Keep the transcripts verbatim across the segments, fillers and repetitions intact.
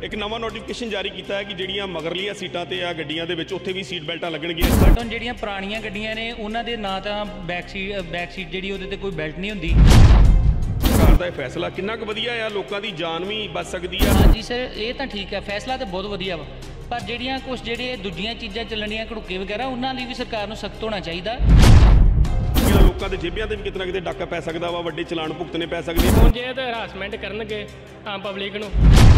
एक नवा नोटिफिकेशन जारी किया है कि ਜਿਹੜੀਆਂ ਮਗਰਲੀਆਂ ਸੀਟਾਂ ਤੇ ਆ ਗੱਡੀਆਂ ਦੇ ਵਿੱਚ ਉੱਥੇ ਵੀ ਸੀਟ ਬੈਲਟਾਂ ਲੱਗਣਗੀਆਂ। ਬਟ ਹੁਣ ਜਿਹੜੀਆਂ ਪੁਰਾਣੀਆਂ ਗੱਡੀਆਂ ਨੇ ਉਹਨਾਂ ਦੇ ਨਾ ਤਾਂ ਬੈਕ ਸੀਟ ਬੈਕ ਸੀਟ ਜਿਹੜੀ ਉਹਦੇ ਤੇ ਕੋਈ ਬੈਲਟ ਨਹੀਂ ਹੁੰਦੀ। ਸਰਕਾਰ ਦਾ ਇਹ ਫੈਸਲਾ ਕਿੰਨਾ ਕੁ ਵਧੀਆ ਆ, ਲੋਕਾਂ ਦੀ ਜਾਨ ਵੀ ਬਚ ਸਕਦੀ ਆ। ਹਾਂਜੀ ਸਰ, ਇਹ ਤਾਂ ਠੀਕ ਹੈ, ਫੈਸਲਾ ਤਾਂ ਬਹੁਤ ਵਧੀਆ ਵਾ, ਪਰ ਜਿਹੜੀਆਂ ਕੁਝ ਜਿਹੜੇ ਦੂਜੀਆਂ ਚੀਜ਼ਾਂ ਚੱਲਣੀਆਂ ਘੜੂਕੇ ਵਗੈਰਾ ਉਹਨਾਂ ਲਈ ਵੀ ਸਰਕਾਰ ਨੂੰ ਸਖਤ ਹੋਣਾ ਚਾਹੀਦਾ। ਲੋਕਾਂ ਦੇ ਜੇਬਾਂ ਤੇ ਵੀ ਕਿਤੇ ਨਾ ਕਿਤੇ ਡਾਕਾ ਪੈ ਸਕਦਾ ਵਾ, ਵੱਡੇ ਚਲਾਨ ਭੁਗਤਣੇ ਪੈ ਸਕਦੇ ਹੁਣ ਜੇ ਤੇ ਹਰਾਸਮੈਂਟ ਕਰਨਗੇ ਆਮ ਪਬਲਿਕ ਨੂੰ।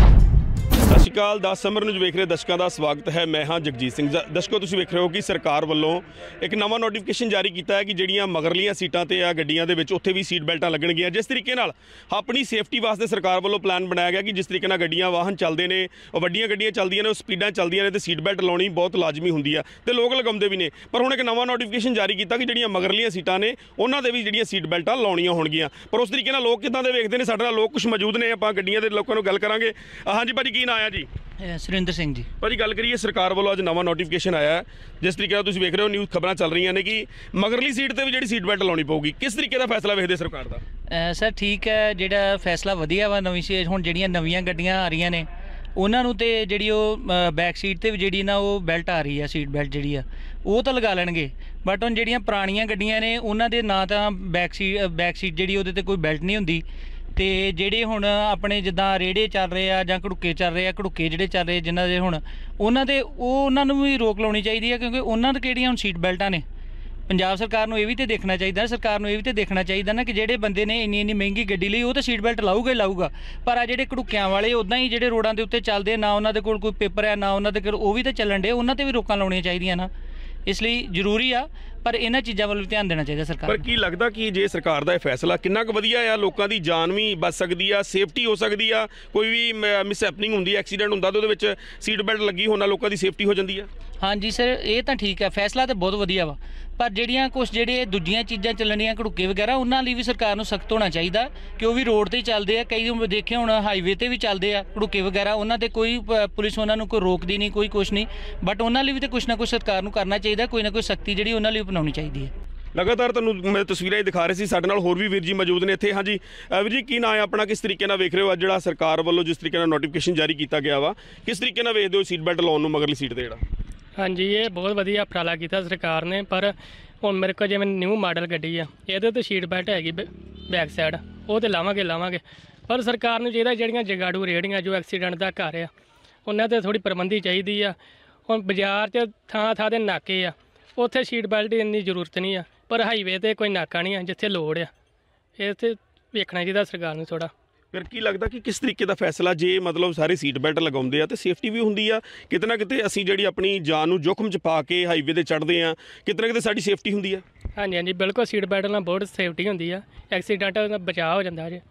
ਸਤਿ ਸ਼੍ਰੀ ਅਕਾਲ, ਦਸ ਸਮਰ ਨਿਊਜ਼ ਵੇਖ ਰਹੇ ਦਰਸ਼ਕਾਂ ਦਾ ਸਵਾਗਤ ਹੈ। ਮੈਂ ਹਾਂ ਜਗਜੀਤ ਸਿੰਘ। ਦਰਸ਼ਕੋ, ਤੁਸੀਂ ਵੇਖ ਰਹੇ ਹੋ ਕਿ ਸਰਕਾਰ ਵੱਲੋਂ ਇੱਕ ਨਵਾਂ ਨੋਟੀਫਿਕੇਸ਼ਨ ਜਾਰੀ ਕੀਤਾ ਹੈ ਕਿ ਜਿਹੜੀਆਂ ਮਗਰਲੀਆਂ ਸੀਟਾਂ ਤੇ ਆ ਗੱਡੀਆਂ ਦੇ ਵਿੱਚ ਉੱਥੇ ਵੀ ਸੀਟ ਬੈਲਟਾਂ ਲੱਗਣਗੀਆਂ। ਜਿਸ ਤਰੀਕੇ ਨਾਲ ਆਪਣੀ ਸੇਫਟੀ ਵਾਸਤੇ ਸਰਕਾਰ ਵੱਲੋਂ ਪਲਾਨ ਬਣਾਇਆ ਗਿਆ ਕਿ ਜਿਸ ਤਰੀਕੇ ਨਾਲ ਗੱਡੀਆਂ ਵਾਹਨ ਚੱਲਦੇ ਨੇ, ਉਹ ਵੱਡੀਆਂ ਗੱਡੀਆਂ ਚੱਲਦੀਆਂ ਨੇ, ਉਹ ਸਪੀਡਾਂ ਚੱਲਦੀਆਂ ਨੇ ਤੇ ਸੀਟ ਬੈਲਟ ਲਾਉਣੀ ਬਹੁਤ ਲਾਜ਼ਮੀ ਹੁੰਦੀ ਆ ਤੇ ਲੋਕ ਲਗਾਉਂਦੇ ਵੀ ਨੇ। ਪਰ ਹੁਣ ਇੱਕ ਨਵਾਂ ਨੋਟੀਫਿਕੇਸ਼ਨ ਜਾਰੀ ਕੀਤਾ ਕਿ ਜਿਹੜੀਆਂ ਮਗਰਲੀਆਂ ਸੀਟਾਂ ਨੇ ਉਹਨਾਂ ਦੇ ਵੀ ਜਿਹੜੀਆਂ ਸੀਟ ਬੈਲਟਾਂ ਲਾਉਣੀਆਂ ਹੋਣਗੀਆਂ। ਪਰ ਉਸ ਤਰੀਕੇ ਨਾਲ ਲੋਕ ਕਿੱਦਾਂ ਦੇ ਵੇਖਦੇ ਨੇ, ਸਾਡੇ ਨਾਲ ਲੋਕ ਕੁਝ ਮੌਜੂਦ ਨੇ, ਆਪਾਂ ਗੱਡੀਆਂ ਦੇ ਲੋਕਾਂ ਨੂੰ ਗੱਲ ਕਰਾਂਗੇ। ਹਾਂਜੀ ਭਾਜੀ, ਕੀ ਨਾਂ ਆ ਜੀ? ਸੁਰਿੰਦਰ ਸਿੰਘ ਜੀ। ਭਾਜੀ, ਗੱਲ ਕਰੀਏ ਸਰਕਾਰ ਵੱਲੋਂ ਅੱਜ ਨਵਾਂ ਨੋਟੀਫਿਕੇਸ਼ਨ ਆਇਆ, ਜਿਸ ਤਰੀਕੇ ਨਾਲ ਤੁਸੀਂ ਵੇਖ ਰਹੇ ਹੋ ਨਿਊਜ਼ ਖਬਰਾਂ ਚੱਲ ਰਹੀਆਂ ਨੇ ਕਿ ਮਗਰਲੀ ਸੀਟ ਤੇ ਵੀ ਜਿਹੜੀ ਸੀਟ ਬੈਲਟ ਲਾਉਣੀ ਪਊਗੀ। ਕਿਸ ਤਰੀਕੇ ਦਾ ਫੈਸਲਾ ਵੇਖਦੇ ਸਰਕਾਰ ਦਾ? ਸਰ ਠੀਕ ਹੈ, ਜਿਹੜਾ ਫੈਸਲਾ ਵਧੀਆ ਵਾ। ਨਵੀਂ ਸੀ ਹੁਣ ਜਿਹੜੀਆਂ ਨਵੀਆਂ ਗੱਡੀਆਂ ਆ ਰਹੀਆਂ ਨੇ ਉਹਨਾਂ ਨੂੰ ਤੇ ਜਿਹੜੀ ਉਹ ਬੈਕ ਸੀਟ ਤੇ ਵੀ ਜਿਹੜੀ ਨਾ ਉਹ ਬੈਲਟ ਆ ਰਹੀ ਆ, ਸੀਟ ਬੈਲਟ ਜਿਹੜੀ ਆ ਉਹ ਤਾਂ ਲਗਾ ਲੈਣਗੇ। ਬਟ ਹੁਣ ਜਿਹੜੀਆਂ ਪੁਰਾਣੀਆਂ ਗੱਡੀਆਂ ਨੇ ਉਹਨਾਂ ਦੇ ਨਾ ਤਾਂ ਬੈਕ ਸੀਟ ਬੈਕ ਸੀਟ ਜਿਹੜੀ ਉਹਦੇ ਤੇ ਕੋਈ ਬੈਲਟ ਨਹੀਂ ਹੁੰਦੀ। ਤੇ ਜਿਹੜੇ ਹੁਣ ਆਪਣੇ ਜਿੱਦਾਂ ਰੇੜੇ ਚੱਲ ਰਹੇ ਆ ਜਾਂ ਘੜੂਕੇ ਚੱਲ ਰਹੇ ਆ, ਘੜੂਕੇ ਜਿਹੜੇ ਚੱਲ ਰਹੇ ਜਿਨ੍ਹਾਂ ਦੇ ਹੁਣ ਉਹਨਾਂ ਦੇ ਉਹ ਉਹਨਾਂ ਨੂੰ ਵੀ ਰੋਕ ਲਾਉਣੀ ਚਾਹੀਦੀ ਹੈ, ਕਿਉਂਕਿ ਉਹਨਾਂ ਦੇ ਕਿਹੜੀਆਂ ਹੁਣ ਸੀਟ ਬੈਲਟਾਂ ਨੇ। ਪੰਜਾਬ ਸਰਕਾਰ ਨੂੰ ਇਹ ਵੀ ਤੇ ਦੇਖਣਾ ਚਾਹੀਦਾ, ਸਰਕਾਰ ਨੂੰ ਇਹ ਵੀ ਤੇ ਦੇਖਣਾ ਚਾਹੀਦਾ ਨਾ ਕਿ ਜਿਹੜੇ ਬੰਦੇ ਨੇ ਇੰਨੀ ਇੰਨੀ ਮਹਿੰਗੀ ਗੱਡੀ ਲਈ ਉਹ ਤਾਂ ਸੀਟ ਬੈਲਟ ਲਾਊਗਾ ਹੀ ਲਾਊਗਾ, ਪਰ ਆ ਜਿਹੜੇ ਘੜੂਕਿਆਂ ਵਾਲੇ ਉੱਦਾਂ ਹੀ ਜਿਹੜੇ ਰੋਡਾਂ ਦੇ ਉੱਤੇ ਚੱਲਦੇ ਨਾ ਉਹਨਾਂ ਦੇ ਕੋਲ ਕੋਈ ਪੇਪਰ ਹੈ ਨਾ ਉਹਨਾਂ ਦੇ ਕੋਲ, ਉਹ ਵੀ ਤਾਂ ਚੱਲਣ ਡੇ, ਉਹਨਾਂ ਤੇ ਵੀ ਰੋਕਾਂ ਲਾਉਣੀਆਂ ਚਾਹੀਦੀਆਂ ਨਾ। ਇਸ ਲਈ ਜ਼ਰੂਰੀ ਆ, ਪਰ ਇਹਨਾਂ ਚੀਜ਼ਾਂ ਵੱਲ ਵੀ ਧਿਆਨ ਦੇਣਾ ਚਾਹੀਦਾ ਸਰਕਾਰ। ਪਰ ਕੀ ਲੱਗਦਾ ਕਿ ਜੇ ਸਰਕਾਰ ਦਾ ਇਹ ਫੈਸਲਾ ਕਿੰਨਾ ਕੁ ਵਧੀਆ ਆ, ਲੋਕਾਂ ਦੀ ਜਾਨ ਵੀ ਬਚ ਸਕਦੀ ਆ, ਸੇਫਟੀ ਹੋ ਸਕਦੀ ਆ, ਕੋਈ ਵੀ ਮਿਸ ਹੈਪਨਿੰਗ ਹੁੰਦੀ, ਐਕਸੀਡੈਂਟ ਹੁੰਦਾ ਤਾਂ ਉਹਦੇ ਵਿੱਚ ਸੀਟ ਬੈਲਟ ਲੱਗੀ ਹੋਣਾ ਲੋਕਾਂ ਦੀ ਸੇਫਟੀ ਹੋ ਜਾਂਦੀ ਆ? ਹਾਂਜੀ ਸਰ, ਇਹ ਤਾਂ ਠੀਕ ਹੈ, ਫੈਸਲਾ ਤਾਂ ਬਹੁਤ ਵਧੀਆ ਵਾ, ਪਰ ਜਿਹੜੀਆਂ ਕੁਝ ਜਿਹੜੇ ਦੂਜੀਆਂ ਚੀਜ਼ਾਂ ਚੱਲਣੀਆਂ ਘੜੂਕੇ ਵਗੈਰਾ ਉਹਨਾਂ ਲਈ ਵੀ ਸਰਕਾਰ ਨੂੰ ਸਖਤ ਹੋਣਾ ਚਾਹੀਦਾ ਕਿ ਉਹ ਵੀ ਰੋਡ ਤੇ ਚੱਲਦੇ ਆ। ਕਈ ਦੇਖੇ ਹੁਣ ਹਾਈਵੇ ਤੇ ਵੀ ਚੱਲਦੇ ਆ ਘੜੂਕੇ ਵਗੈਰਾ, ਉਹਨਾਂ ਤੇ ਕੋਈ ਪੁਲਿਸ ਉਹਨਾਂ ਨੂੰ ਕੋਈ ਰੋਕਦੀ ਨਹੀਂ, ਕੋਈ ਕੁਛ ਨਹੀਂ, ਬਟ ਉਹਨਾਂ ਲਈ ਵੀ ਤਾਂ ਕੁਛ ਨਾ ਕੁਛ ਸਰਕਾਰ ਨੂੰ ਕਰਨਾ ਚਾਹੀਦਾ, ਕੋਈ ਨਾ ਕੋਈ ਸਖਤੀ ਜਿਹੜੀ ਉਹਨਾਂ ਲਈ ਅਪਣਾਉਣੀ ਚਾਹੀਦੀ ਹੈ। ਲਗਾਤਾਰ ਤੁਹਾਨੂੰ ਮੈਂ ਤਸਵੀਰਾਂ ਹੀ ਦਿਖਾ ਰਹੇ ਸੀ, ਸਾਡੇ ਨਾਲ ਹੋਰ ਵੀ ਵੀਰ ਜੀ ਮੌਜੂਦ ਨੇ ਇੱਥੇ। ਹਾਂਜੀ ਵੀਰ ਜੀ, ਕੀ ਨਾਂ ਹੈ ਆਪਣਾ, ਕਿਸ ਤਰੀਕੇ ਨਾਲ ਵੇਖ ਰਹੇ ਹੋ ਅੱਜ ਜਿਹੜਾ ਸਰਕਾਰ ਵੱਲੋਂ ਜਿਸ ਤਰੀਕੇ ਨਾਲ ਨੋਟੀਫਿਕੇਸ਼ਨ ਜਾਰੀ ਕੀਤਾ ਗਿਆ ਵਾ, ਕਿਸ ਤਰੀਕੇ ਨਾਲ ਵੇਖਦੇ ਹੋ ਸੀਟ ਬੈਲਟ ਲਾਉਣ ਨੂੰ ਮਗਰਲੀ ਸੀਟ ਤੇ ਜਿਹੜਾ? ਹਾਂਜੀ, ਇਹ ਬਹੁਤ ਵਧੀਆ ਉਪਰਾਲਾ ਕੀਤਾ ਸਰਕਾਰ ਨੇ, ਪਰ ਹੁਣ ਮੇਰੇ ਕੋਲ ਜਿਵੇਂ ਨਿਊ ਮਾਡਲ ਗੱਡੀ ਆ ਇਹਦੇ ਤੇ ਸੀਟ ਬੈਲਟ ਹੈਗੀ ਬੈਕ ਸਾਈਡ, ਉਹ ਤੇ ਲਾਵਾਂਗੇ ਲਾਵਾਂਗੇ ਪਰ ਸਰਕਾਰ ਨੂੰ ਚਾਹੀਦਾ ਜਿਹੜੀਆਂ ਜਗਾੜੂ ਰੇਹੜੀਆਂ ਜੋ ਐਕਸੀਡੈਂਟ ਦਾ ਘਰ ਆ ਉਹਨਾਂ ਤੇ ਥੋੜ੍ਹੀ ਪ੍ਰਬੰਧੀ ਚਾਹੀਦੀ ਆ। ਹੁਣ ਬਾਜ਼ਾਰ 'ਚ ਥਾਂ ਥਾਂ ਦੇ ਨਾਕੇ ਆ, ਉੱਥੇ ਸੀਟ ਬੈਲਟ ਦੀ ਇੰਨੀ ਜ਼ਰੂਰਤ ਨਹੀਂ ਆ, ਪਰ ਹਾਈਵੇ ਤੇ ਕੋਈ ਨਾਕਾ ਨਹੀਂ ਆ ਜਿੱਥੇ ਲੋੜ ਆ, ਇਹ ਤੇ ਵੇਖਣਾ ਚਾਹੀਦਾ ਸਰਕਾਰ ਨੂੰ ਥੋੜ੍ਹਾ। ਫਿਰ ਕੀ ਲੱਗਦਾ ਕਿ ਕਿਸ ਤਰੀਕੇ ਦਾ ਫੈਸਲਾ, ਜੇ ਮਤਲਬ ਸਾਰੇ ਸੀਟ ਬੈਲਟ ਲਗਾਉਂਦੇ ਆ ਤੇ ਸੇਫਟੀ ਵੀ ਹੁੰਦੀ ਆ, ਕਿਤੇ ਨਾ ਕਿਤੇ ਅਸੀਂ ਜਿਹੜੀ ਆਪਣੀ ਜਾਨ ਨੂੰ ਜੋਖਮ 'ਚ ਪਾ ਕੇ ਹਾਈਵੇ ਤੇ ਚੜ੍ਹਦੇ ਆ, ਕਿਤੇ ਨਾ ਕਿਤੇ ਸਾਡੀ ਸੇਫਟੀ ਹੁੰਦੀ ਆ? ਹਾਂਜੀ ਹਾਂਜੀ, ਬਿਲਕੁਲ, ਸੀਟ ਬੈਲਟ ਨਾਲ ਬਹੁਤ ਸੇਫਟੀ ਹੁੰਦੀ ਆ, ਐਕਸੀਡੈਂਟ ਦਾ ਬਚਾਅ ਹੋ ਜਾਂਦਾ ਜੇ,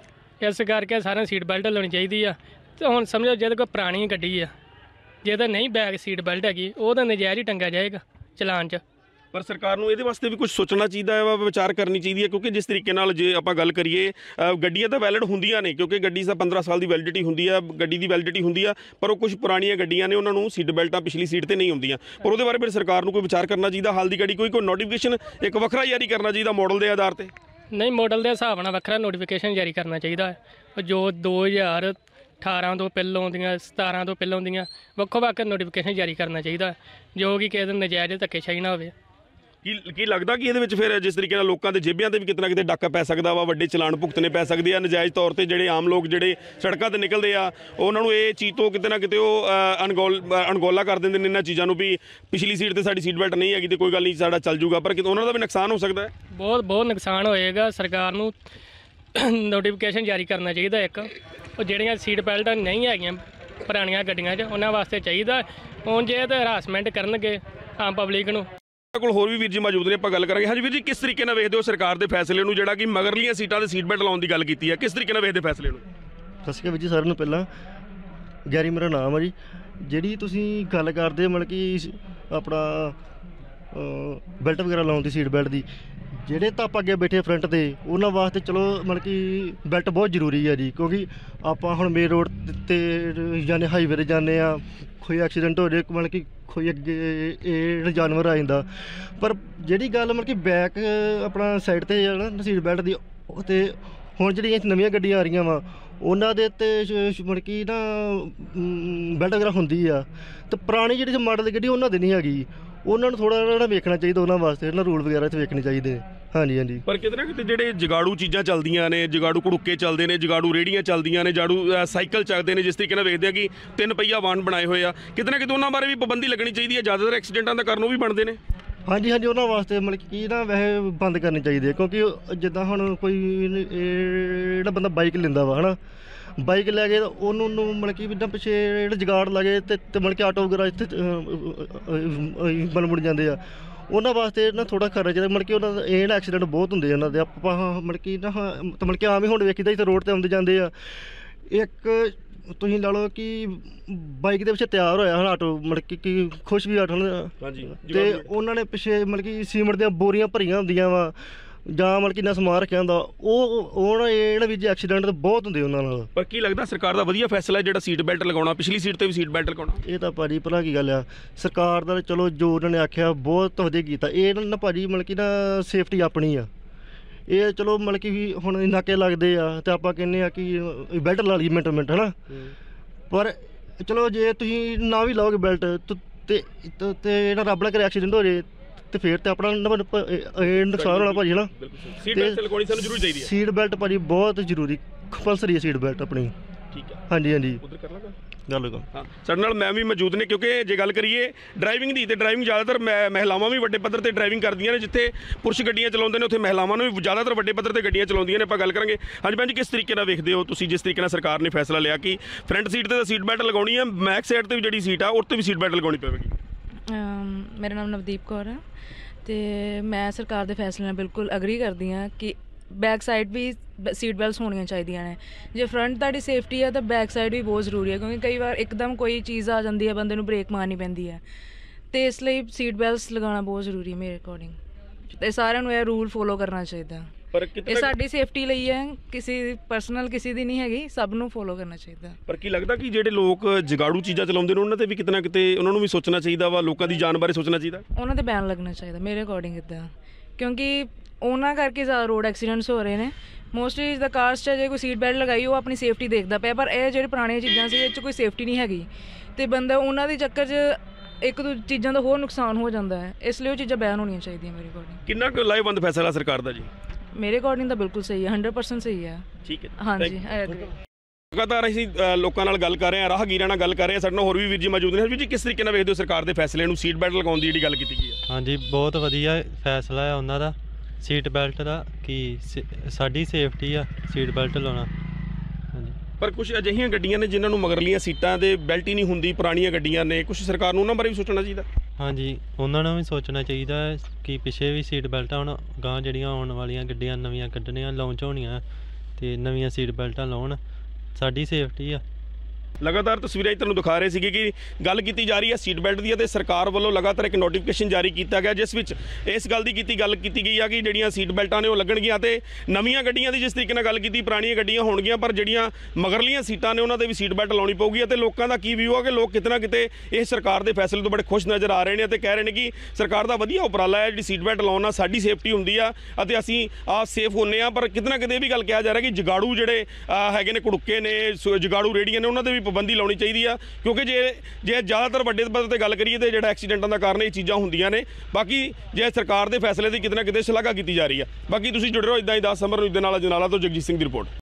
ਇਸ ਕਰਕੇ ਸਾਰਿਆਂ ਸੀਟ ਬੈਲਟ ਲਾਉਣੀ ਚਾਹੀਦੀ ਆ। ਅਤੇ ਹੁਣ ਸਮਝੋ ਜਿਹਦੇ ਕੋਲ ਪੁਰਾਣੀ ਗੱਡੀ ਆ, ਜਿਹਦਾ ਨਹੀਂ ਬੈਕ ਸੀਟ ਬੈਲਟ ਹੈਗੀ, ਉਹ ਤਾਂ ਨਜਾਇਜ਼ ਹੀ ਟੰਗਿਆ ਜਾਏਗਾ ਚਲਾਨ 'ਚ। ਪਰ ਸਰਕਾਰ ਨੂੰ ਇਹਦੇ ਵਾਸਤੇ ਵੀ ਕੁਝ ਸੋਚਣਾ ਚਾਹੀਦਾ ਹੈ, ਵਿਚਾਰ ਕਰਨੀ ਚਾਹੀਦੀ ਹੈ, ਕਿਉਂਕਿ ਜਿਸ ਤਰੀਕੇ ਨਾਲ ਜੇ ਆਪਾਂ ਗੱਲ ਕਰੀਏ ਗੱਡੀਆਂ ਤਾਂ ਵੈਲਿਡ ਹੁੰਦੀਆਂ ਨੇ, ਕਿਉਂਕਿ ਗੱਡੀ ਦਾ ਪੰਦਰਾਂ ਸਾਲ ਦੀ ਵੈਲਿਡਿਟੀ ਹੁੰਦੀ ਆ, ਗੱਡੀ ਦੀ ਵੈਲਿਡਿਟੀ ਹੁੰਦੀ ਆ, ਪਰ ਉਹ ਕੁਝ ਪੁਰਾਣੀਆਂ ਗੱਡੀਆਂ ਨੇ ਉਹਨਾਂ ਨੂੰ ਸੀਟ ਬੈਲਟਾਂ ਪਿਛਲੀ ਸੀਟ ਤੇ ਨਹੀਂ ਹੁੰਦੀਆਂ। ਪਰ ਉਹਦੇ ਬਾਰੇ ਫਿਰ ਸਰਕਾਰ ਨੂੰ ਕੋਈ ਵਿਚਾਰ ਕਰਨਾ ਚਾਹੀਦਾ, ਹਾਲ ਦੀ ਗੱਡੀ ਕੋਈ ਕੋਈ ਨੋਟੀਫਿਕੇਸ਼ਨ ਇੱਕ ਵੱਖਰਾ ਜਾਰੀ ਕਰਨਾ ਚਾਹੀਦਾ ਮਾਡਲ ਦੇ ਆਧਾਰ ਤੇ। ਨਹੀਂ, ਮਾਡਲ ਦੇ ਹਿਸਾਬ ਨਾਲ ਵੱਖਰਾ ਨੋਟੀਫਿਕੇਸ਼ਨ ਜਾਰੀ ਕਰਨਾ ਚਾਹੀਦਾ ਹੈ, ਜੋ ਦੋ ਹਜ਼ਾਰ ਅਠਾਰਾਂ ਤੋਂ ਪਹਿਲਾਂ ਆਉਂਦੀਆਂ, ਸਤਾਰਾਂ ਤੋਂ ਪਹਿਲਾਂ ਆਉਂਦੀਆਂ, ਵੱਖੋ ਵੱਖ ਨੋਟੀਫਿਕੇਸ਼ਨ ਜਾਰੀ ਕਰਨਾ ਚਾਹੀਦਾ ਜੋ ਕਿ ਕਿਸੇ ਦਿਨ ਨਜਾਇਜ਼ ਧੱਕੇਸ਼ਾਹੀ ਨਾ ਹੋਵੇ। ਕੀ ਕੀ ਲੱਗਦਾ ਕਿ ਇਹਦੇ ਵਿੱਚ ਫਿਰ ਜਿਸ ਤਰੀਕੇ ਨਾਲ ਲੋਕਾਂ ਦੇ ਜੇਬਾਂ ਤੇ ਵੀ ਕਿਤੇ ਨਾ ਕਿਤੇ ਡਾਕਾ ਪੈ ਸਕਦਾ ਵਾ, ਵੱਡੇ ਚਲਾਨ ਭੁਗਤਣੇ ਪੈ ਸਕਦੇ ਆ ਨਜਾਇਜ਼ ਤੌਰ ਤੇ, ਜਿਹੜੇ ਆਮ ਲੋਕ ਜਿਹੜੇ ਸੜਕਾਂ ਤੇ ਨਿਕਲਦੇ ਆ ਉਹਨਾਂ ਨੂੰ ਇਹ ਚੀਜ਼ ਤੋਂ ਕਿਤੇ ਨਾ ਕਿਤੇ ਉਹ ਅਣਗੌਲ ਅਣਗੌਲਾ ਕਰ ਦਿੰਦੇ ਨੇ ਇਹਨਾਂ ਚੀਜ਼ਾਂ ਨੂੰ ਵੀ ਪਿਛਲੀ ਸੀਟ ਤੇ ਸਾਡੀ ਸੀਟ ਬੈਲਟ ਨਹੀਂ ਹੈਗੀ ਤੇ ਕੋਈ ਗੱਲ ਨਹੀਂ, ਸਾਡਾ ਚੱਲ ਜੂਗਾ, ਪਰ ਕਿਤੇ ਉਹਨਾਂ ਦਾ ਵੀ ਨੁਕਸਾਨ ਹੋ ਸਕਦਾ ਹੈ। ਬਹੁਤ ਬਹੁਤ ਨੁਕਸਾਨ ਹੋਏਗਾ। ਸਰਕਾਰ ਨੂੰ ਨੋਟੀਫਿਕੇਸ਼ਨ ਜਾਰੀ ਕਰਨਾ ਚਾਹੀਦਾ ਇੱਕ, ਉਹ ਜਿਹੜੀਆਂ ਸੀਟ ਬੈਲਟਾਂ ਨਹੀਂ ਹੈਗੀਆਂ ਪੁਰਾਣੀਆਂ ਗੱਡੀਆਂ 'ਚ ਉਹਨਾਂ ਵਾਸਤੇ ਚਾਹੀਦਾ। ਹੁਣ ਜੇ ਤਾਂ ਹਰਾਸਮੈਂਟ ਕਰਨਗੇ ਆਮ ਪਬਲਿਕ ਨੂੰ। ਕੋਲ ਹੋਰ ਵੀ ਵੀਰ ਜੀ ਮੌਜੂਦ ਨੇ, ਆਪਾਂ ਗੱਲ ਕਰਾਂਗੇ। ਹਾਂਜੀ ਵੀਰ ਜੀ, ਕਿਸ ਤਰੀਕੇ ਨਾਲ ਵੇਖਦੇ ਹੋ ਸਰਕਾਰ ਦੇ ਫੈਸਲੇ ਨੂੰ, ਜਿਹੜਾ ਕਿ ਮਗਰਲੀਆਂ ਸੀਟਾਂ ਤੇ ਸੀਟ ਬੈਲਟ ਲਾਉਣ ਦੀ ਗੱਲ ਕੀਤੀ ਹੈ, ਕਿਸ ਤਰੀਕੇ ਨਾਲ ਵੇਖਦੇ ਫੈਸਲੇ ਨੂੰ? ਸਤਿ ਸ਼੍ਰੀ ਅਕਾਲ ਵੀਰ ਜੀ ਸਾਰਿਆਂ ਨੂੰ। ਪਹਿਲਾਂ ਗੈਰੀ ਮੇਰਾ ਨਾਮ ਆ ਜੀ। ਜਿਹੜੀ ਤੁਸੀਂ ਗੱਲ ਕਰਦੇ ਮਤਲਬ ਕਿ ਆਪਣਾ ਬੈਲਟ ਵਗੈਰਾ ਲਾਉਣ ਦੀ, ਸੀਟ ਬੈਲਟ ਦੀ, ਜਿਹੜੇ ਤਾਂ ਆਪਾਂ ਅੱਗੇ ਬੈਠੇ ਫਰੰਟ ਤੇ ਉਹਨਾਂ ਵਾਸਤੇ ਚਲੋ ਮਤਲਬ ਕਿ ਬੈਲਟ ਬਹੁਤ ਜ਼ਰੂਰੀ ਹੈ ਜੀ, ਕਿਉਂਕਿ ਆਪਾਂ ਹੁਣ ਮੇਨ ਰੋਡ ਤੇ ਜਾਂਦੇ, ਹਾਈਵੇ 'ਤੇ ਜਾਂਦੇ ਆ, ਕੋਈ ਐਕਸੀਡੈਂਟ ਹੋ ਜਾਏ ਮਤਲਬ ਕਿ ਕੋਈ ਅੱਗੇ ਇਹ ਜਾਨਵਰ ਆ ਜਾਂਦਾ। ਪਰ ਜਿਹੜੀ ਗੱਲ ਮਤਲਬ ਕਿ ਬੈਕ ਆਪਣਾ ਸਾਈਡ 'ਤੇ ਨਾ ਸੀਟ ਬੈਲਟ ਦੀ, ਅਤੇ ਹੁਣ ਜਿਹੜੀਆਂ ਨਵੀਆਂ ਗੱਡੀਆਂ ਆ ਰਹੀਆਂ ਵਾ ਉਹਨਾਂ ਦੇ ਉੱਤੇ ਮਤਲਬ ਕਿ ਨਾ ਬੈਲਟ ਵਗੈਰਾ ਹੁੰਦੀ ਆ, ਤੇ ਪੁਰਾਣੀ ਜਿਹੜੀ ਮਾਡਲ ਦੀ ਗੱਡੀ ਉਹਨਾਂ ਦੀ ਨਹੀਂ ਹੈਗੀ। ਉਹਨਾਂ ਨੂੰ ਥੋੜ੍ਹਾ ਜਿਹੜਾ ਵੇਖਣਾ ਚਾਹੀਦਾ, ਉਹਨਾਂ ਵਾਸਤੇ ਇਹਨਾਂ ਰੂਲ ਵਗੈਰਾ ਇੱਥੇ ਵੇਖਣੇ ਚਾਹੀਦੇ ਨੇ। ਹਾਂਜੀ ਹਾਂਜੀ। ਪਰ ਕਿਤੇ ਨਾ ਕਿਤੇ ਜਿਹੜੇ ਜਗਾੜੂ ਚੀਜ਼ਾਂ ਚੱਲਦੀਆਂ ਨੇ, ਜਗਾੜੂ ਕੁੜੁੱਕੇ ਚੱਲਦੇ ਨੇ, ਜਗਾੜੂ ਰੇਹੜੀਆਂ ਚੱਲਦੀਆਂ ਨੇ, ਜਾੜੂ ਅ, ਸਾਈਕਲ ਚੱਲਦੇ ਨੇ, ਜਿਸ ਤਰੀਕੇ ਨਾਲ ਵੇਖਦੇ ਆ ਕਿ ਤਿੰਨ ਪਹੀਆ ਵਾਹਨ ਬਣਾਏ ਹੋਏ ਆ, ਕਿਤੇ ਨਾ ਕਿਤੇ ਉਹਨਾਂ ਬਾਰੇ ਵੀ ਪਾਬੰਦੀ ਲੱਗਣੀ ਚਾਹੀਦੀ ਹੈ। ਜ਼ਿਆਦਾਤਰ ਐਕਸੀਡੈਂਟਾਂ ਦਾ ਕਾਰਨ ਉਹ ਵੀ ਬਣਦੇ ਨੇ। ਹਾਂਜੀ ਹਾਂਜੀ, ਉਹਨਾਂ ਵਾਸਤੇ ਮਤਲਬ ਕਿ ਨਾ ਵੈਸੇ ਬੰਦ ਕਰਨੀ ਚਾਹੀਦੀ ਹੈ, ਕਿਉਂਕਿ ਉਹ ਜਿੱਦਾਂ ਹੁਣ ਕੋਈ ਇਹ ਜਿਹੜਾ ਬੰਦਾ ਬਾਈਕ ਲੈਂਦਾ ਵਾ ਹੈ ਨਾ, ਬਾਈਕ ਲੈ ਕੇ ਉਹਨੂੰ ਨੂੰ ਮਤਲਬ ਕਿ ਇੱਦਾਂ ਪਿੱਛੇ ਜਿਹੜੇ ਜਗਾੜ ਲੱਗੇ ਅਤੇ ਅਤੇ ਮਤਲਬ ਕਿ ਆਟੋ ਵਗੈਰਾ ਇੱਥੇ ਬਣ ਮੁੜ ਜਾਂਦੇ ਆ, ਉਹਨਾਂ ਵਾਸਤੇ ਨਾ ਥੋੜ੍ਹਾ ਕਰਨਾ ਚਾਹੀਦਾ। ਮਤਲਬ ਕਿ ਉਹਨਾਂ ਦਾ ਇਹ ਨਾ ਐਕਸੀਡੈਂਟ ਬਹੁਤ ਹੁੰਦੇ ਉਹਨਾਂ ਦੇ। ਆਪਾਂ ਮਤਲਬ ਕਿ ਨਾ ਮਤਲਬ ਕਿ ਆਮ ਹੀ ਹੁਣ ਵੇਖੀਦਾ ਇੱਥੇ ਰੋਡ 'ਤੇ ਆਉਂਦੇ ਜਾਂਦੇ ਆ। ਇੱਕ ਤੁਸੀਂ ਲਾ ਲਓ ਕਿ ਬਾਈਕ ਦੇ ਪਿੱਛੇ ਤਿਆਰ ਹੋਇਆ ਹਨ ਆਟੋ, ਮਤਲਬ ਕਿ ਕਿ ਖੁਸ਼ ਵੀ ਆਟੋ ਹਾਂਜੀ। ਅਤੇ ਉਹਨਾਂ ਨੇ ਪਿੱਛੇ ਮਤਲਬ ਕਿ ਸੀਮੈਂਟ ਦੀਆਂ ਬੋਰੀਆਂ ਭਰੀਆਂ ਹੁੰਦੀਆਂ ਵਾ, ਜਾਂ ਮਤਲਬ ਕਿ ਇੰਨਾ ਸਮਾਨ ਰੱਖਿਆ ਹੁੰਦਾ, ਉਹ ਉਹ ਜਿਹੜਾ ਵੀ ਜੀ ਐਕਸੀਡੈਂਟ ਤਾਂ ਬਹੁਤ ਹੁੰਦੇ ਉਹਨਾਂ ਨਾਲ। ਪਰ ਕੀ ਲੱਗਦਾ ਸਰਕਾਰ ਦਾ ਵਧੀਆ ਫੈਸਲਾ ਹੈ ਜਿਹੜਾ ਸੀਟ ਬੈਲਟ ਲਗਾਉਣਾ, ਪਿਛਲੀ ਸੀਟ ਤੇ ਵੀ ਸੀਟ ਬੈਲਟ ਲਗਾਉਣਾ? ਇਹ ਤਾਂ ਭਾਜੀ ਭਲਾ ਕੀ ਗੱਲ ਆ, ਸਰਕਾਰ ਦਾ ਚਲੋ ਜੋ ਉਹਨਾਂ ਨੇ ਆਖਿਆ ਬਹੁਤ ਵਧੀਆ ਕੀਤਾ। ਇਹ ਨਾ ਭਾਜੀ ਮਤਲਬ ਕਿ ਨਾ ਸੇਫਟੀ ਆਪਣੀ ਆ। ਇਹ ਚਲੋ ਮਤਲਬ ਕਿ ਵੀ ਹੁਣ ਨਾਕੇ ਲੱਗਦੇ ਆ ਅਤੇ ਆਪਾਂ ਕਹਿੰਦੇ ਆ ਕਿ ਬੈਲਟ ਲਾ ਲਈ ਮਿੰਟ ਮਿੰਟ ਹੈ ਨਾ, ਪਰ ਚਲੋ ਜੇ ਤੁਸੀਂ ਨਾ ਵੀ ਲਾਓਗੇ ਬੈਲਟ ਤੇ ਤੇ ਰੱਬ ਨਾ ਕਰੇ ਐਕਸੀਡੈਂਟ ਹੋ ਜੇ ਤੇ ਫਿਰ ਤੇ ਆਪਣਾ ਨੁਕਸਾਨ ਹੋਣਾ ਭਾਜੀ ਹੈ ਨਾ। ਸੀਟ ਬੈਲਟ ਲਗਾਉਣੀ ਸਾਨੂੰ ਜ਼ਰੂਰੀ ਚਾਹੀਦੀ ਹੈ। ਸੀਟ ਬੈਲਟ ਭਾਜੀ ਬਹੁਤ ਜ਼ਰੂਰੀ, ਕੰਪਲਸਰੀ ਹੈ ਸੀਟ ਬੈਲਟ ਆਪਣੀ। ਠੀਕ ਹੈ। ਹਾਂਜੀ ਹਾਂਜੀ। ਉਧਰ ਕਰ ਲਾਂਗਾ ਗੱਲ ਕਰ। ਹਾਂ, ਸਾਡੇ ਨਾਲ ਮੈਮ ਵੀ ਮੌਜੂਦ ਨੇ, ਕਿਉਂਕਿ ਜੇ ਗੱਲ ਕਰੀਏ ਡਰਾਈਵਿੰਗ ਦੀ ਤੇ ਡਰਾਈਵਿੰਗ ਜ਼ਿਆਦਾਤਰ ਮਹਿ ਮਹਿਲਾਵਾਂ ਵੀ ਵੱਡੇ ਪੱਧਰ ਤੇ ਡਰਾਈਵਿੰਗ ਕਰਦੀਆਂ ਨੇ। ਜਿੱਥੇ ਪੁਰਸ਼ ਗੱਡੀਆਂ ਚਲਾਉਂਦੇ ਨੇ ਉੱਥੇ ਮਹਿਲਾਵਾਂ ਨੂੰ ਵੀ ਜ਼ਿਆਦਾਤਰ ਵੱਡੇ ਪੱਧਰ ਤੇ ਗੱਡੀਆਂ ਚਲਾਉਂਦੀਆਂ ਨੇ। ਆਪਾਂ ਗੱਲ ਕਰਾਂਗੇ। ਹਾਂਜੀ ਭੈਣ ਜੀ, ਕਿਸ ਤਰੀਕੇ ਨਾਲ ਵੇਖਦੇ ਹੋ ਤੁਸੀਂ ਜਿਸ ਤਰੀਕੇ ਨਾਲ ਸਰਕਾਰ ਨੇ ਫੈਸਲਾ ਲਿਆ ਕਿ ਫਰੰਟ ਸੀਟ ਤੇ ਤਾਂ ਸੀਟ ਬੈਲਟ ਲਗਾਉਣੀ ਹੈ, ਬੈਕ ਸਾਈਡ ਤੇ ਵੀ ਜਿਹੜੀ ਸੀਟ ਆ ਉਹ ਤੇ ਵੀ ਸੀਟ ਬੈਲਟ ਲਗਾਉਣੀ ਪਵੇਗੀ? ਮੇਰਾ ਨਾਮ ਨਵਦੀਪ ਕੌਰ ਹੈ ਅਤੇ ਮੈਂ ਸਰਕਾਰ ਦੇ ਫੈਸਲੇ ਨਾਲ ਬਿਲਕੁਲ ਅਗਰੀ ਕਰਦੀ ਹਾਂ ਕਿ ਬੈਕ ਸਾਈਡ ਵੀ ਸੀਟ ਬੈਲਟਸ ਹੋਣੀਆਂ ਚਾਹੀਦੀਆਂ ਨੇ। ਜੇ ਫਰੰਟ ਤੁਹਾਡੀ ਸੇਫਟੀ ਹੈ ਤਾਂ ਬੈਕ ਸਾਈਡ ਵੀ ਬਹੁਤ ਜ਼ਰੂਰੀ ਹੈ, ਕਿਉਂਕਿ ਕਈ ਵਾਰ ਇੱਕਦਮ ਕੋਈ ਚੀਜ਼ ਆ ਜਾਂਦੀ ਹੈ, ਬੰਦੇ ਨੂੰ ਬ੍ਰੇਕ ਮਾਰਨੀ ਪੈਂਦੀ ਹੈ, ਅਤੇ ਇਸ ਲਈ ਸੀਟ ਬੈਲਟਸ ਲਗਾਉਣਾ ਬਹੁਤ ਜ਼ਰੂਰੀ ਹੈ ਮੇਰੇ ਅਕੋਰਡਿੰਗ। ਅਤੇ ਸਾਰਿਆਂ ਨੂੰ ਇਹ ਰੂਲ ਫੋਲੋ ਕਰਨਾ ਚਾਹੀਦਾ। ਪਰ ਇਹ ਸਾਡੀ ਸੇਫਟੀ ਲਈ ਹੈ, ਕਿਸੇ ਪਰਸਨਲ ਕਿਸੇ ਦੀ ਨਹੀਂ ਹੈਗੀ, ਸਭ ਨੂੰ ਫੋਲੋ ਕਰਨਾ ਚਾਹੀਦਾ। ਪਰ ਕੀ ਲੱਗਦਾ ਕਿ ਜਿਹੜੇ ਲੋਕ ਜਗਾੜੂ ਚੀਜ਼ਾਂ ਚਲਾਉਂਦੇ ਨੇ ਉਹਨਾਂ ਤੇ ਵੀ ਕਿਤੇ ਨਾ ਕਿਤੇ ਉਹਨਾਂ ਨੂੰ ਵੀ ਸੋਚਣਾ ਚਾਹੀਦਾ ਵਾ, ਲੋਕਾਂ ਦੀ ਜਾਨ ਬਾਰੇ ਸੋਚਣਾ ਚਾਹੀਦਾ? ਉਹਨਾਂ 'ਤੇ ਬੈਨ ਲੱਗਣਾ ਚਾਹੀਦਾ ਮੇਰੇ ਅਕੋਰਡਿੰਗ ਇੱਦਾਂ, ਕਿਉਂਕਿ ਉਹਨਾਂ ਕਰਕੇ ਜ਼ਿਆਦਾ ਰੋਡ ਐਕਸੀਡੈਂਟਸ ਹੋ ਰਹੇ ਨੇ। ਮੋਸਟਲੀ ਦਾ ਕਾਰਸ 'ਚ ਜੇ ਕੋਈ ਸੀਟ ਬੈਲਟ ਲਗਾਈ ਉਹ ਆਪਣੀ ਸੇਫਟੀ ਦੇਖਦਾ ਪਿਆ, ਪਰ ਇਹ ਜਿਹੜੇ ਪੁਰਾਣੀਆਂ ਚੀਜ਼ਾਂ ਸੀ ਇਹ 'ਚ ਕੋਈ ਸੇਫਟੀ ਨਹੀਂ ਹੈਗੀ, ਅਤੇ ਬੰਦਾ ਉਹਨਾਂ ਦੇ ਚੱਕਰ 'ਚ ਇੱਕ ਦੋ ਚੀਜ਼ਾਂ ਦਾ ਹੋਰ ਨੁਕਸਾਨ ਹੋ ਜਾਂਦਾ ਹੈ। ਇਸ ਲਈ ਉਹ ਚੀਜ਼ਾਂ ਬੈਨ ਹੋਣੀਆਂ ਚਾਹੀਦੀਆਂ ਮੇਰੇ ਅਕੋਰਡਿੰਗ। ਕਿੰਨਾ ਕੁ ਲਾਹੇਵੰਦ ਫੈਸਲਾ ਸਰਕਾਰ ਦਾ ਜੀ? ਮੇਰੇ ਅਕੋਰਡਿੰਗ ਤਾਂ ਬਿਲਕੁਲ ਸਹੀ ਹੈ, ਹੰਡਰਡ ਪਰਸੈਂਟ ਸਹੀ ਹੈ। ਠੀਕ ਹੈ, ਹਾਂਜੀ ਆਈ ਐਗਰੀ। ਲਗਾਤਾਰ ਅਸੀਂ ਅ, ਲੋਕਾਂ ਨਾਲ ਗੱਲ ਕਰ ਰਹੇ ਹਾਂ, ਰਾਹਗੀਰਾਂ ਨਾਲ ਗੱਲ ਕਰ ਰਹੇ ਹਾਂ। ਸਾਡੇ ਨਾਲ ਹੋਰ ਵੀ ਵੀਰ ਜੀ ਮੌਜੂਦ ਨੇ। ਵੀਰ ਜੀ, ਕਿਸ ਤਰੀਕੇ ਨਾਲ ਵੇਖਦੇ ਹੋ ਸਰਕਾਰ ਦੇ ਫੈਸਲੇ ਨੂੰ, ਸੀਟ ਬੈਲਟ ਲਗਾਉਣ ਦੀ ਜਿਹੜੀ ਗੱਲ ਕੀਤੀ ਗਈ ਹੈ? ਹਾਂਜੀ, ਬਹੁਤ ਵਧੀਆ ਫੈਸਲਾ ਹੈ ਉਹਨਾਂ ਦਾ ਸੀਟ ਬੈਲਟ ਦਾ, ਕਿ ਸਾਡੀ ਸੇਫਟੀ ਆ ਸੀਟ ਬੈਲਟ ਲਾਉਣਾ। ਹਾਂਜੀ। ਪਰ ਕੁਝ ਅਜਿਹੀਆਂ ਗੱਡੀਆਂ ਨੇ ਜਿਨ੍ਹਾਂ ਨੂੰ ਮਗਰਲੀਆਂ ਸੀਟਾਂ ਦੇ ਬੈਲਟ ਹੀ ਨਹੀਂ ਹੁੰਦੀ, ਪੁਰਾਣੀਆਂ ਗੱਡੀਆਂ ਨੇ, ਕੁਝ ਸਰਕਾਰ ਨੂੰ ਉਹਨਾਂ ਬਾਰੇ ਵੀ ਸੋਚਣਾ ਚਾਹੀਦਾ। ਹਾਂਜੀ, ਉਹਨਾਂ ਨੂੰ ਵੀ ਸੋਚਣਾ ਚਾਹੀਦਾ ਹੈ ਕਿ ਪਿੱਛੇ ਵੀ ਸੀਟ ਬੈਲਟਾਂ ਹੁਣ ਗਾਂ ਜਿਹੜੀਆਂ ਆਉਣ ਵਾਲੀਆਂ ਗੱਡੀਆਂ ਨਵੀਆਂ ਕੱਢਣੀਆਂ ਲਾਂਚ ਹੋਣੀਆਂ ਅਤੇ ਨਵੀਆਂ ਸੀਟ ਬੈਲਟਾਂ ਲਾਉਣ, ਸਾਡੀ ਸੇਫਟੀ ਆ। ਲਗਾਤਾਰ ਤਸਵੀਰਾਂ ਹੀ ਤੁਹਾਨੂੰ ਦਿਖਾ ਰਹੇ ਸੀਗੇ ਕਿ ਗੱਲ ਕੀਤੀ ਜਾ ਰਹੀ ਹੈ ਸੀਟ ਬੈਲਟ ਦੀ, ਅਤੇ ਸਰਕਾਰ ਵੱਲੋਂ ਲਗਾਤਾਰ ਇੱਕ ਨੋਟੀਫਿਕੇਸ਼ਨ ਜਾਰੀ ਕੀਤਾ ਗਿਆ ਜਿਸ ਵਿੱਚ ਇਸ ਗੱਲ ਦੀ ਕੀਤੀ ਗੱਲ ਕੀਤੀ ਗਈ ਆ ਕਿ ਜਿਹੜੀਆਂ ਸੀਟ ਬੈਲਟਾਂ ਨੇ ਉਹ ਲੱਗਣਗੀਆਂ, ਅਤੇ ਨਵੀਆਂ ਗੱਡੀਆਂ ਦੀ ਜਿਸ ਤਰੀਕੇ ਨਾਲ ਗੱਲ ਕੀਤੀ ਪੁਰਾਣੀਆਂ ਗੱਡੀਆਂ ਹੋਣਗੀਆਂ, ਪਰ ਜਿਹੜੀਆਂ ਮਗਰਲੀਆਂ ਸੀਟਾਂ ਨੇ ਉਹਨਾਂ 'ਤੇ ਵੀ ਸੀਟ ਬੈਲਟ ਲਾਉਣੀ ਪਊਗੀ। ਅਤੇ ਲੋਕਾਂ ਦਾ ਕੀ ਵਿਊ ਆ ਕਿ ਲੋਕ ਕਿਤੇ ਨਾ ਕਿਤੇ ਇਸ ਸਰਕਾਰ ਦੇ ਫੈਸਲੇ ਤੋਂ ਬੜੇ ਖੁਸ਼ ਨਜ਼ਰ ਆ ਰਹੇ ਨੇ ਅਤੇ ਕਹਿ ਰਹੇ ਨੇ ਕਿ ਸਰਕਾਰ ਦਾ ਵਧੀਆ ਉਪਰਾਲਾ ਹੈ, ਜਿਹੜੀ ਸੀਟ ਬੈਲਟ ਲਾਉਣ ਨਾਲ ਸਾਡੀ ਸੇਫਟੀ ਹੁੰਦੀ ਆ ਅਤੇ ਅਸੀਂ ਆ ਸੇਫ ਹੁੰਦੇ ਆ। ਪਰ ਕਿਤੇ ਨਾ ਕਿਤੇ ਇਹ ਵੀ ਗੱਲ ਕਿਹਾ ਜਾ ਰਿਹਾ ਕਿ ਜਗਾੜੂ ਜਿਹੜੇ ਹੈਗੇ ਨੇ, ਕੁੜੁੱਕੇ ਨੇ, ਜਗਾੜੂ ਰੇਹੜੀਆਂ ਨੇ, ਉਹਨਾਂ 'ਤੇ ਵੀ ਪਾਬੰਦੀ ਲਾਉਣੀ ਚਾਹੀਦੀ ਆ, ਕਿਉਂਕਿ ਜੇ ਜੇ ਜ਼ਿਆਦਾਤਰ ਵੱਡੇ ਪੱਧਰ ਤੇ ਗੱਲ ਕਰੀਏ ਤੇ ਜਿਹੜਾ ਐਕਸੀਡੈਂਟਾਂ ਦਾ ਕਾਰਨ ਇਹ ਚੀਜ਼ਾਂ ਹੁੰਦੀਆਂ ਨੇ। ਬਾਕੀ ਜੇ ਸਰਕਾਰ ਦੇ ਫੈਸਲੇ ਦੀ ਕਿਤੇ ਨਾ ਕਿਤੇ ਸ਼ਲਾਘਾ ਕੀਤੀ ਜਾ ਰਹੀ ਆ। ਬਾਕੀ ਤੁਸੀਂ ਜੁੜੇ ਰਹੋ ਇਦਾਂ ਹੀ ਦਸ ਸਤੰਬਰ ਨੂੰ ਦੇ ਨਾਲ ਜਨਾਲਾ ਤੋਂ ਜਗਜੀਤ ਸਿੰਘ ਦੀ ਰਿਪੋਰਟ।